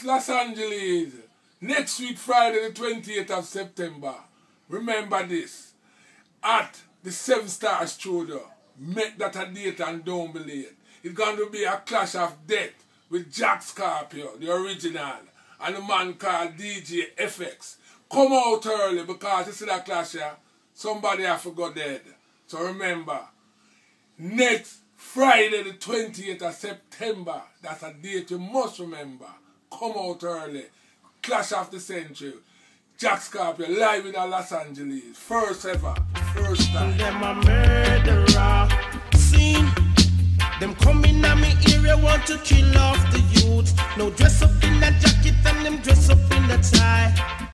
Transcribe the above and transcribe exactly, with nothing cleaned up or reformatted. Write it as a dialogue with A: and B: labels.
A: Los Angeles. Next week, Friday, the twenty-eighth of September. Remember this. At the Seven Star Studio. Make that a date and don't be late. It's going to be a clash of death with Jack Scorpio, the original, and a man called D J F X. Come out early because you see that clash here, somebody have to go dead. So remember, next Friday the twentieth of September, that's a date you must remember. Come out early. Clash of the century. Jack Scorpio live in Los Angeles. First ever. First time.
B: Them a murderer. Seen them coming at me area, want to kill off the youth. No dress up in a jacket and them dress up in a tie.